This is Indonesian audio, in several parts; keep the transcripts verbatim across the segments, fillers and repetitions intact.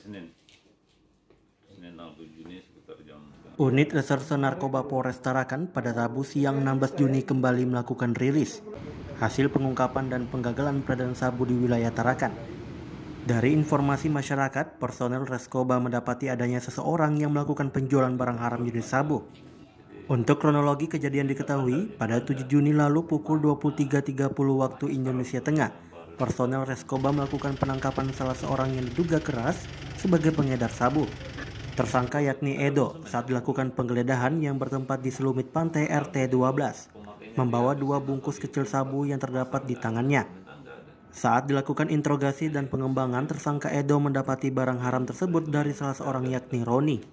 Senin. Senin tanggal tujuh Juni sekitar jam. Unit Reserse Narkoba Polres Tarakan pada Rabu siang enam belas Juni kembali melakukan rilis hasil pengungkapan dan penggagalan peredaran sabu di wilayah Tarakan. Dari informasi masyarakat, personel Reskoba mendapati adanya seseorang yang melakukan penjualan barang haram jenis sabu. Untuk kronologi kejadian diketahui, pada tujuh Juni lalu pukul dua puluh tiga tiga puluh waktu Indonesia Tengah, personel Reskoba melakukan penangkapan salah seorang yang diduga keras sebagai pengedar sabu. Tersangka yakni Edo saat dilakukan penggeledahan yang bertempat di Selumit Pantai R T dua belas, membawa dua bungkus kecil sabu yang terdapat di tangannya. Saat dilakukan interogasi dan pengembangan, tersangka Edo mendapati barang haram tersebut dari salah seorang yakni Roni.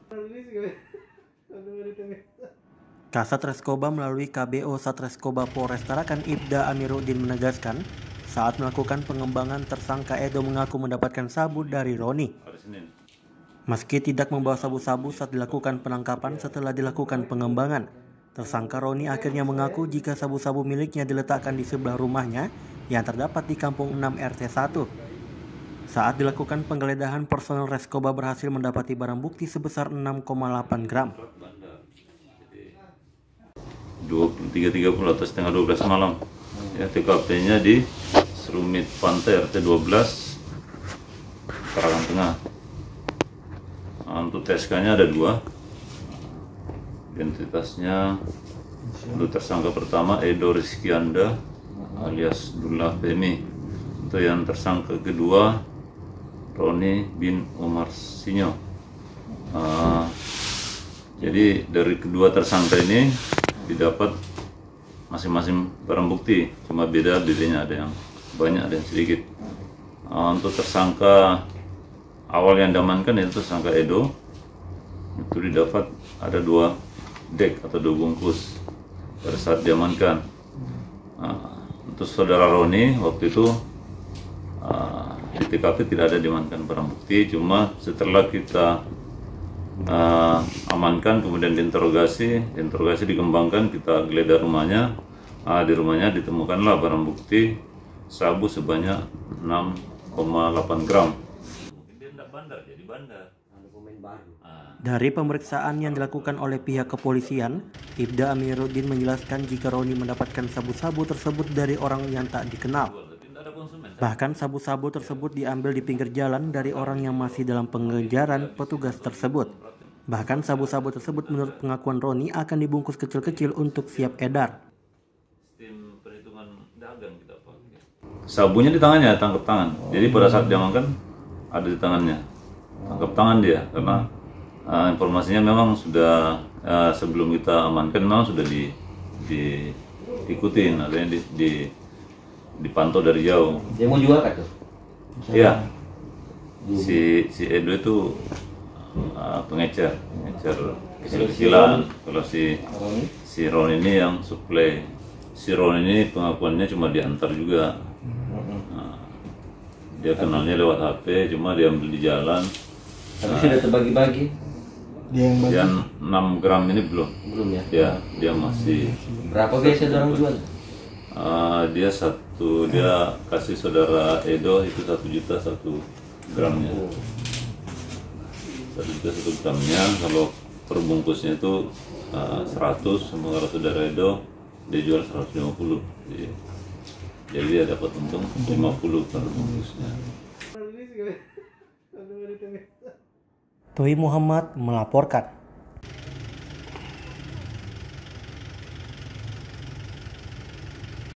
Kasat Reskoba melalui K B O Satreskoba Polres Tarakan Ibda Amiruddin menegaskan, saat melakukan pengembangan tersangka Edo mengaku mendapatkan sabu dari Roni. Meski tidak membawa sabu-sabu saat dilakukan penangkapan, setelah dilakukan pengembangan, tersangka Roni akhirnya mengaku jika sabu-sabu miliknya diletakkan di sebelah rumahnya yang terdapat di Kampung enam R T satu. Saat dilakukan penggeledahan, personel Reskoba berhasil mendapati barang bukti sebesar enam koma delapan gram. dua puluh tiga tiga puluh atau setengah dua belas malam. Ya, T K P-nya di Selumit Pantai R T dua belas, Tarakan Tengah. Nah, untuk T S K-nya ada dua. Identitasnya untuk tersangka pertama Edo Rizkyanda alias Dullah Femi. Untuk yang tersangka kedua Roni bin Umar Sinyo. Uh, jadi dari kedua tersangka ini didapat masing-masing barang bukti, cuma beda bedanya ada yang banyak ada yang sedikit. Uh, untuk tersangka awal yang diamankan itu tersangka Edo, itu didapat ada dua dek atau dua bungkus pada saat diamankan. Uh, untuk saudara Roni waktu itu uh, di T K P tidak ada diamankan barang bukti, cuma setelah kita uh, amankan kemudian diinterogasi, diinterogasi dikembangkan, kita geledah rumahnya, uh, di rumahnya ditemukanlah barang bukti sabu sebanyak enam koma delapan gram. Dari pemeriksaan yang dilakukan oleh pihak kepolisian, Ibda Amiruddin menjelaskan jika Roni mendapatkan sabu-sabu tersebut dari orang yang tak dikenal. Bahkan sabu-sabu tersebut diambil di pinggir jalan dari orang yang masih dalam pengejaran petugas tersebut. Bahkan sabu-sabu tersebut menurut pengakuan Roni akan dibungkus kecil-kecil untuk siap edar. Sabunya di tangannya, tangkap tangan. Jadi pada saat diamankan ada di tangannya, tangkap tangan dia karena uh, informasinya memang sudah uh, sebelum kita amankan memang sudah di, di ikutin, adanya di, di dipantau dari jauh. Dia mau jual kan tuh? Iya. Si si Edo itu uh, pengecer, pengecer kecil-kecilan. Kalau si si Ron ini yang suplai. Si Ron ini pengakuannya cuma diantar juga. Nah, dia kenalnya lewat H P, cuma diambil di jalan. Tapi nah, sudah terbagi-bagi. Dia yang, yang enam gram ini belum. Belum ya? Dia dia masih. Berapa biasa orang jual? Uh, dia satu, dia kasih saudara Edo itu satu juta satu gramnya. Satu juta satu gramnya. Kalau perbungkusnya itu uh, seratus, sementara saudara Edo dia jual seratus lima puluh. Jadi, jadi dia dapat untung lima puluh per bungkusnya. Tohi Muhammad melaporkan.